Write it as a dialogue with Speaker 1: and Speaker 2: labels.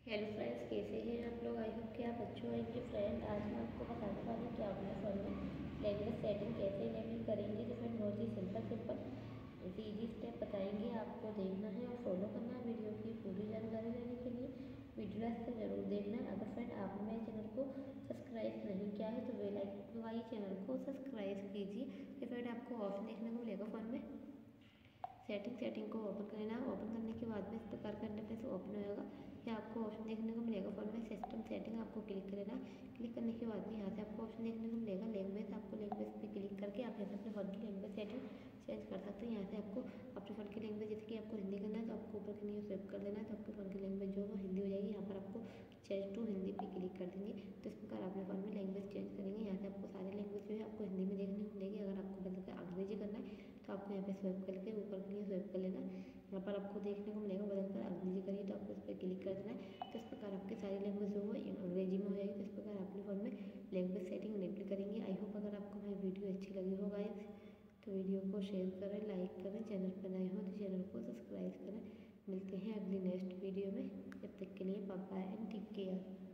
Speaker 1: Hello friends, कैसे हैं आप लोग। आई होप कि आप अच्छे होंगे। फ्रेंड, आज मैं आपको बताने वाली हूँ कि आप अपने फ़ोन में लैंग्वेज सेटिंग कैसे इनेबल करेंगे। तो फ्रेंड, बहुत ही सिंपल इजी स्टेप बताएंगे, आपको देखना है और फॉलो करना है। वीडियो की पूरी जानकारी लेने के लिए वीडियो लास्ट तक जरूर देखना। अगर फ्रेंड आपने मेरे चैनल को सब्सक्राइब नहीं किया है तो बेल आइकन दबाइए, चैनल को सब्सक्राइब कीजिए। तो फ्रेंड, आपको ऑप्शन देखने को मिलेगा फ़ोन में सेटिंग को ओपन करना। ओपन करने के बाद में इस प्रकार का इंटरफेस ओपन होगा। यहाँ आपको ऑप्शन देखने को मिलेगा फ़ोन में सिस्टम सेटिंग, आपको क्लिक करना। क्लिक करने के बाद में यहाँ से आपको ऑप्शन देखने को मिलेगा लैंग्वेज। आपको लैंग्वेज पे क्लिक करके आप यहाँ से अपने फ़ोन की लैंग्वेज सेटिंग चेंज कर सकते हैं। यहाँ से आपको अपने फ़ोन की लैंग्वेज, जैसे कि आपको हिंदी करना है तो आपको ऊपर के लिए स्wipe कर देना है, तो आपके फ़ोन की लैंग्वेज जो वो हिंदी हो जाएगी। यहाँ पर आपको चेंज टू हिंदी पे क्लिक कर देंगे, तो इस प्रकार अपने फ़ोन में लैंग्वेज चेंज करेंगे। यहाँ से आपको सारी लैंग्वेज जो है आपको हिंदी में देखने को मिलेगी। अगर आपको बदल कर अंग्रेजी करना है तो आपको यहाँ पे स्वाइप करके ऊपर के लिए स्वाइप कर लेना। यहाँ पर आपको देखने को मिलेगा बदल कर अंग्रेजी करिए तो आपको इस पर क्लिक कर देना है। तो इस प्रकार आपकी सारी लैंग्वेज जो है अंग्रेजी में हो जाएगी। तो इस प्रकार अपने फ़ोन में लैंग्वेज सेटिंग इनेबल करेंगे। आई होप अगर आपको मेरी वीडियो अच्छी लगी हो गाइस तो वीडियो को शेयर करें, लाइक करें। चैनल पर नए हो तो चैनल को सब्सक्राइब करें। मिलते हैं अगली नेक्स्ट वीडियो में। जब तक के लिए bye bye and take care.